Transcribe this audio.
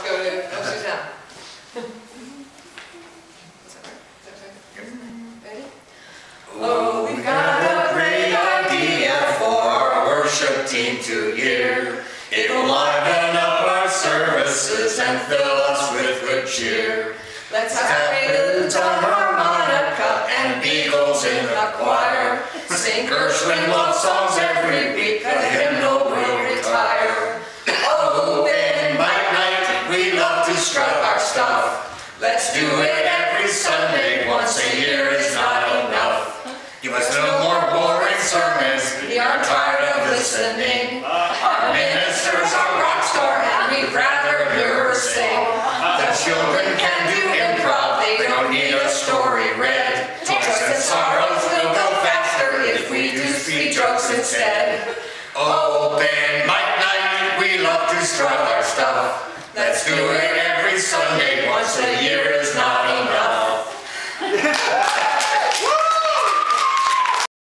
let's go to Suzanne. Ready? Oh, we've got a great idea for our worship team to hear. It will liven up our services and fill us with good cheer. Let's have a guitar, harmonica, and beagles in the choir. Sing Gershwin love songs every week, the hymnal will retire. Open mic night, we love to strut our stuff. Let's do it every Sunday, once a year is not enough. Give us no more boring sermons, we are tired of listening. Our ministers are rock star and we'd rather hear her sing. The children can do improv, they don't need a story read. Joys and sorrows will go faster if we do sweet jokes instead. Open mic night, we love to strut our stuff. Let's do it